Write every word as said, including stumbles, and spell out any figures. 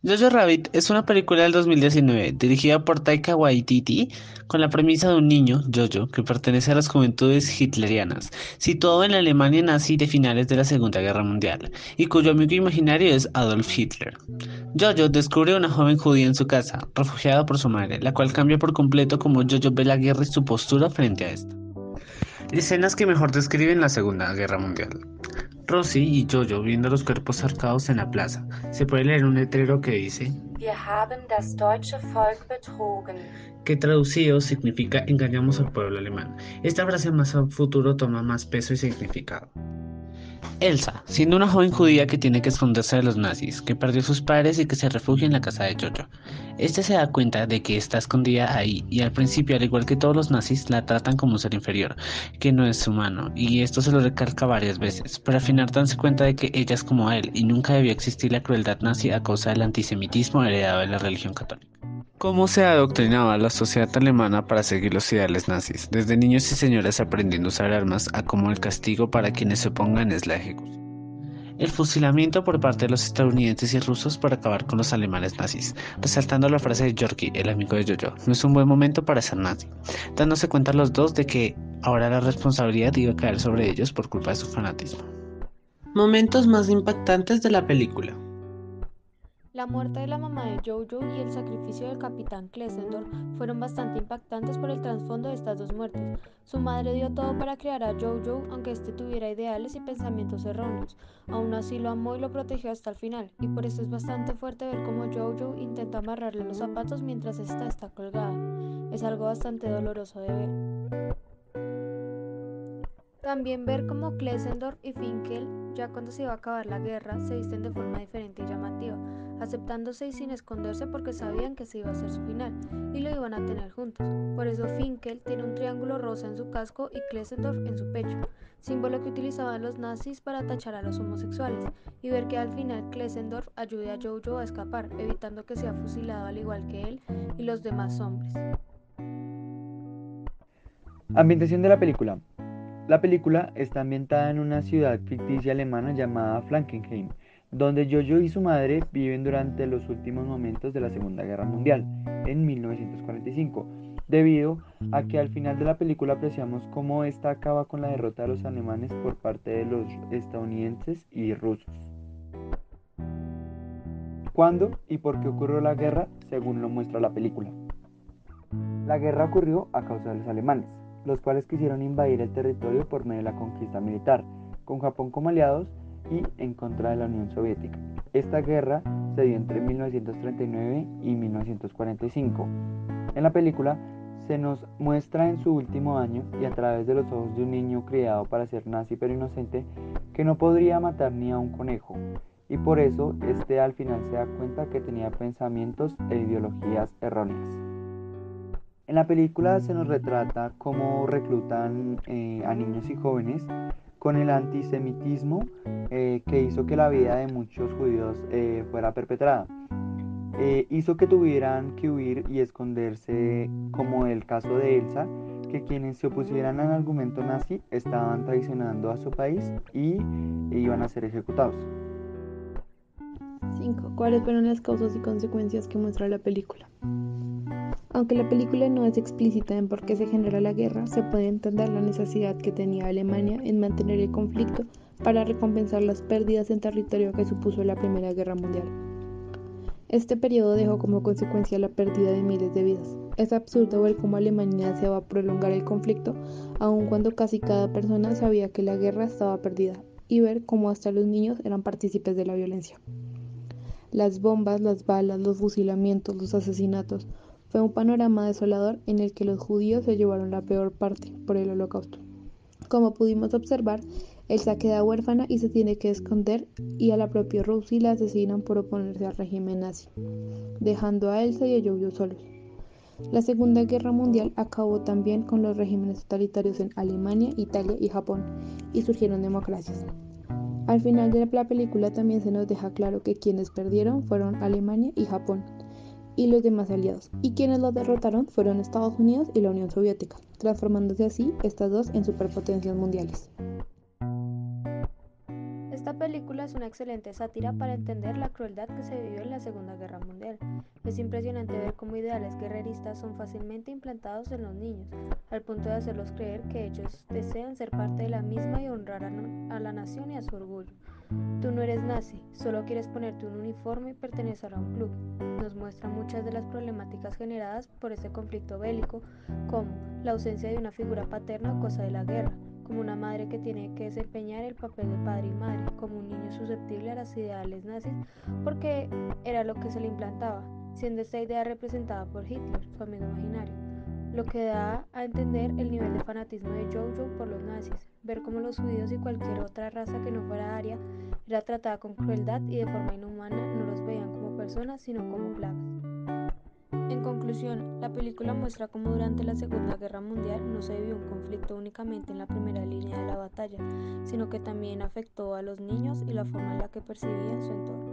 Jojo Rabbit es una película del dos mil diecinueve dirigida por Taika Waititi con la premisa de un niño, Jojo, que pertenece a las juventudes hitlerianas, situado en la Alemania nazi de finales de la Segunda Guerra Mundial, y cuyo amigo imaginario es Adolf Hitler. Jojo descubre a una joven judía en su casa, refugiada por su madre, la cual cambia por completo como Jojo ve la guerra y su postura frente a esta. Escenas que mejor describen la Segunda Guerra Mundial. Rosie y Jojo viendo los cuerpos cercados en la plaza. Se puede leer un letrero que dice Wir haben das deutsche Volk betrogen. que traducido significa engañamos al pueblo alemán. Esta frase más a futuro toma más peso y significado. Elsa, siendo una joven judía que tiene que esconderse de los nazis, que perdió a sus padres y que se refugia en la casa de Jojo. Este se da cuenta de que está escondida ahí y al principio, al igual que todos los nazis, la tratan como un ser inferior, que no es humano, y esto se lo recalca varias veces, pero al final danse cuenta de que ella es como él y nunca debió existir la crueldad nazi a causa del antisemitismo heredado de la religión católica. ¿Cómo se adoctrinaba la sociedad alemana para seguir los ideales nazis? Desde niños y señores aprendiendo a usar armas a como el castigo para quienes se opongan es la ejecución. El fusilamiento por parte de los estadounidenses y rusos para acabar con los alemanes nazis, resaltando la frase de Yorkie, el amigo de Jojo, no es un buen momento para ser nazi, dándose cuenta los dos de que ahora la responsabilidad iba a caer sobre ellos por culpa de su fanatismo. Momentos más impactantes de la película. La muerte de la mamá de Jojo y el sacrificio del capitán Klesendorf fueron bastante impactantes por el trasfondo de estas dos muertes. Su madre dio todo para criar a Jojo, aunque éste tuviera ideales y pensamientos erróneos. Aún así lo amó y lo protegió hasta el final, y por eso es bastante fuerte ver cómo Jojo intenta amarrarle los zapatos mientras ésta está colgada. Es algo bastante doloroso de ver. También ver cómo Klesendorf y Finkel, ya cuando se iba a acabar la guerra, se visten de forma diferente y llamativa, aceptándose y sin esconderse porque sabían que ese iba a ser su final y lo iban a tener juntos. Por eso Finkel tiene un triángulo rosa en su casco y Klesendorf en su pecho, símbolo que utilizaban los nazis para tachar a los homosexuales, y ver que al final Klesendorf ayude a Jojo a escapar, evitando que sea fusilado al igual que él y los demás hombres. Ambientación de la película. La película está ambientada en una ciudad ficticia alemana llamada Frankenheim, donde Jojo y su madre viven durante los últimos momentos de la Segunda Guerra Mundial, en mil novecientos cuarenta y cinco, debido a que al final de la película apreciamos cómo esta acaba con la derrota de los alemanes por parte de los estadounidenses y rusos. ¿Cuándo y por qué ocurrió la guerra? Según lo muestra la película. La guerra ocurrió a causa de los alemanes, los cuales quisieron invadir el territorio por medio de la conquista militar, con Japón como aliados y en contra de la Unión Soviética. Esta guerra se dio entre mil novecientos treinta y nueve y mil novecientos cuarenta y cinco. En la película se nos muestra en su último año y a través de los ojos de un niño criado para ser nazi pero inocente que no podría matar ni a un conejo, y por eso este al final se da cuenta que tenía pensamientos e ideologías erróneas. En la película se nos retrata cómo reclutan eh, a niños y jóvenes con el antisemitismo eh, que hizo que la vida de muchos judíos eh, fuera perpetrada. Eh, hizo que tuvieran que huir y esconderse, como el caso de Elsa, que quienes se opusieran al argumento nazi estaban traicionando a su país y iban a ser ejecutados. cinco. ¿Cuáles fueron las causas y consecuencias que muestra la película? Aunque la película no es explícita en por qué se genera la guerra, se puede entender la necesidad que tenía Alemania en mantener el conflicto para recompensar las pérdidas en territorio que supuso la Primera Guerra Mundial. Este periodo dejó como consecuencia la pérdida de miles de vidas. Es absurdo ver cómo Alemania deseaba prolongar el conflicto, aun cuando casi cada persona sabía que la guerra estaba perdida, y ver cómo hasta los niños eran partícipes de la violencia. Las bombas, las balas, los fusilamientos, los asesinatos. Fue un panorama desolador en el que los judíos se llevaron la peor parte por el holocausto. Como pudimos observar, Elsa queda huérfana y se tiene que esconder, y a la propia Rosie la asesinan por oponerse al régimen nazi, dejando a Elsa y a Jojo solos. La Segunda Guerra Mundial acabó también con los regímenes totalitarios en Alemania, Italia y Japón, y surgieron democracias. Al final de la película también se nos deja claro que quienes perdieron fueron Alemania y Japón, y los demás aliados, y quienes los derrotaron fueron Estados Unidos y la Unión Soviética, transformándose así estas dos en superpotencias mundiales. Esta película película es una excelente sátira para entender la crueldad que se vivió en la Segunda Guerra Mundial. Es impresionante ver cómo ideales guerreristas son fácilmente implantados en los niños, al punto de hacerlos creer que ellos desean ser parte de la misma y honrar a, no- a la nación y a su orgullo. Tú no eres nazi, solo quieres ponerte un uniforme y pertenecer a un club. Nos muestra muchas de las problemáticas generadas por este conflicto bélico, como la ausencia de una figura paterna a causa de la guerra, como una madre que tiene que desempeñar el papel de padre y madre, como un niño susceptible a las ideales nazis porque era lo que se le implantaba, siendo esta idea representada por Hitler, su amigo imaginario, lo que da a entender el nivel de fanatismo de Jojo por los nazis, ver cómo los judíos y cualquier otra raza que no fuera aria era tratada con crueldad y de forma inhumana, no los veían como personas sino como plagas. En conclusión, la película muestra cómo durante la Segunda Guerra Mundial no se vivió un conflicto únicamente en la primera línea de la batalla, sino que también afectó a los niños y la forma en la que percibían su entorno.